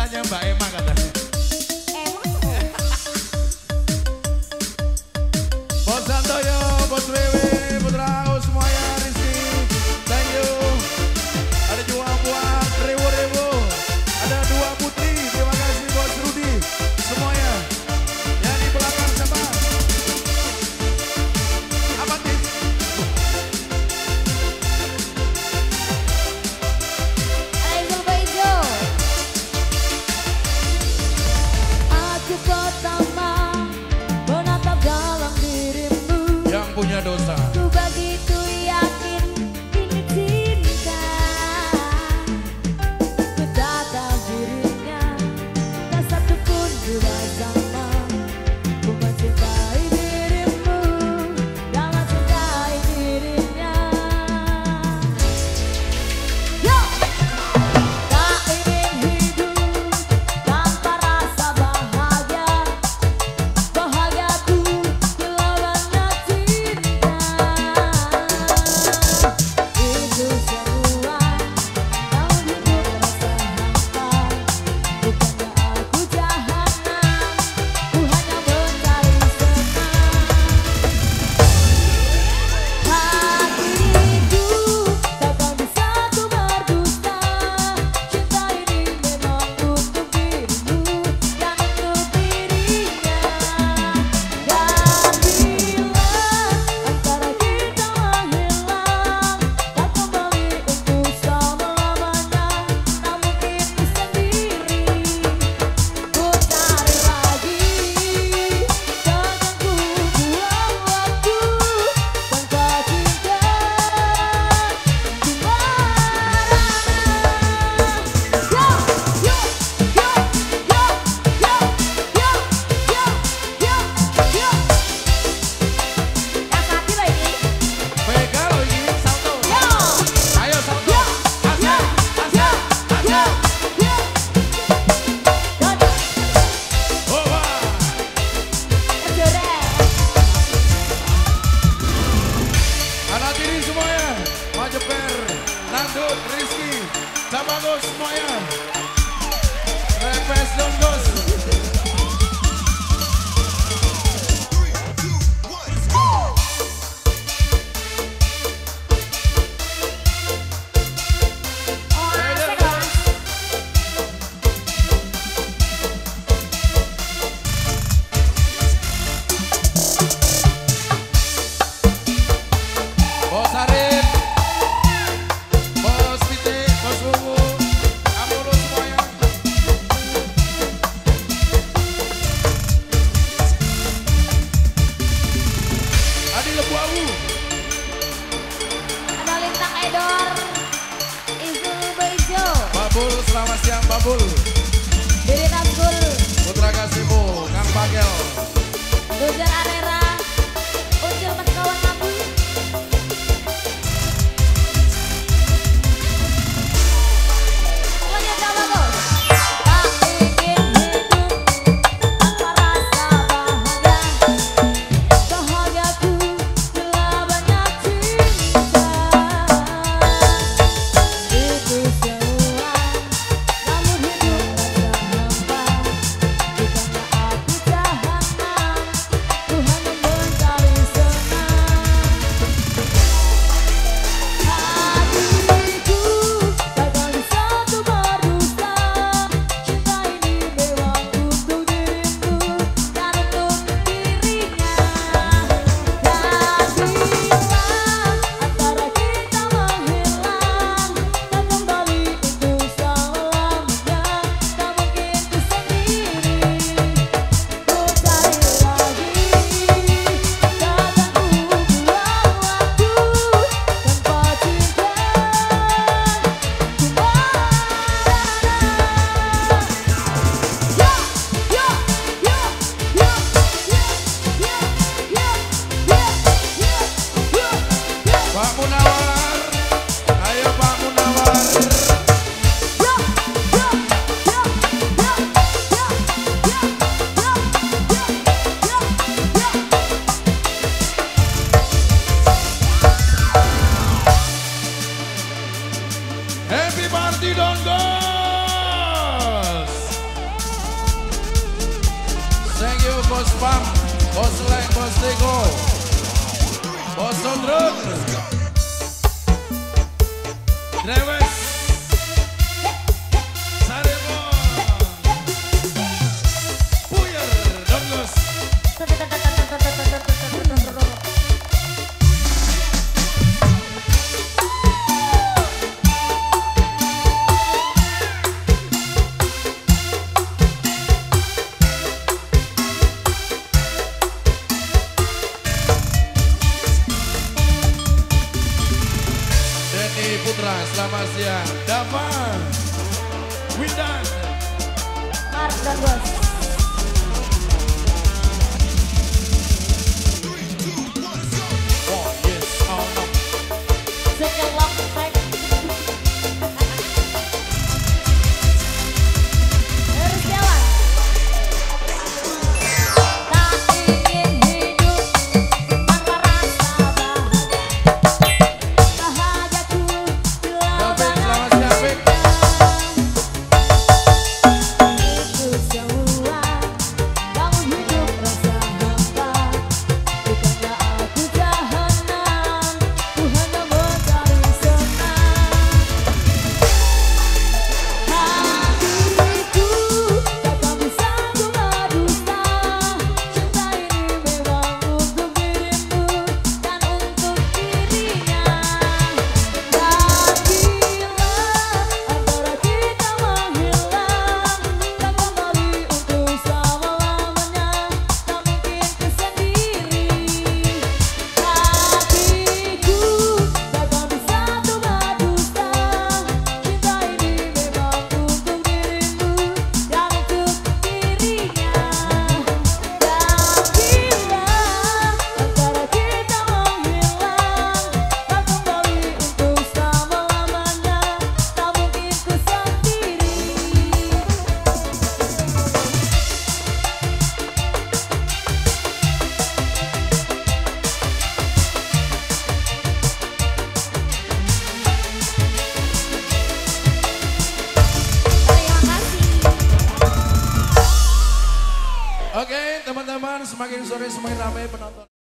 Namanya Mbak Emma katanya. Bos Santoyo, Bos Wewe, Putra Aus semuanya, Rizky, thank you. Ada juga buat Rewo. Ada 2 putri, terima kasih Bos Rudi semuanya. Yang di belakang siapa? Apa tis? Aizul Baijo. Aku pertama menatap dalam dirimu. Yang punya dosa. Ku begitu yakin ini cinta. Ku tatap dirinya, tak satu pun juga sama. Ku mencintai dirimu dan mencintai dirinya. Yo! Tak ingin hidup tanpa rasa bahagia. Bahagiaku bila banyak cinta. Itu semua namun hidup rasa hampa. Bukannya aku jahanam, ku hanya mencari senang. Hatiku takkan bisa ku berdusta. Cinta ini memang untuk dirimu dan untuk dirinya. Dan bila antara kita menghilang, tak kembali untuk selama-lamanya, namun itu sendiri ku cari lagi. Jangan ku buang waktu tanpa cinta. Vega loh ini, Salto. Ayo Salto. Asik. Oba. Anak tiri semuanya. Majeper, Nandut, Rizky, Sabagos semuanya. Repes Dongos. Bos Arif, Bos Pite, Bos Wuwu, Amulu semuanya. Adi Lebuawu, Ada Lintang Edor, Izul Baijo, Babul selamat siang Babul. Diri Nazgul, Putra Kasihmu, Kang Bagel. Dojar Arera, Ucil Kawan Nabi. Lanjut sama Bos. Tak ingin hidup tanpa rasa bahagia. Bahagiaku bila banyak cinta. Itu semua namun hidup rasa hampa. Bukannya aku jahanam, ku hanya mencari senang. Hatiku takkan bisa ku berdusta. Cinta ini memang untuk dirimu dan untuk dirinya. Dan bila antara kita menghilang, tak kembali untuk selama-lamanya, namun itu sendiri ku cari lagi. Takkan ku buang waktu tanpa cinta. Pak Munawar, ayo Pak Munawar. Happy party Dongos. Bos Pam, Bos Lek, Bos Teko, Bos Sondrun, Drewes, Saremon, Puyer, Douglas. Denny Putra, selamat siang. Dava, Windan, Mark dan Bos. oh yes, oh no. Sekelok baik. Harus jalan. Tak ingin hidup tanpa rasa bahagia. Bahagiaku bila David, selamat siang, Vic. itu semua bangun hidup rasa hampa. Bukanlah aku jahanam, ku hanya mencari senang. Hatiku takkan bisa ku berdusta. Cinta ini memang untuk dirimu dan untuk dirinya. Dan bila antara kita menghilang dan kembali untuk selama-lamanya, tak mungkin ku sendiri. Hatiku takkan bisa ku berdusta. Cinta ini memang untuk dirimu dan untuk dirinya. Dan bila antara kita menghilang dan kembali untuk selama-lamanya, tak mungkin ku sendiri. Terima kasih. Oke, teman-teman, semakin sore semakin ramai penonton.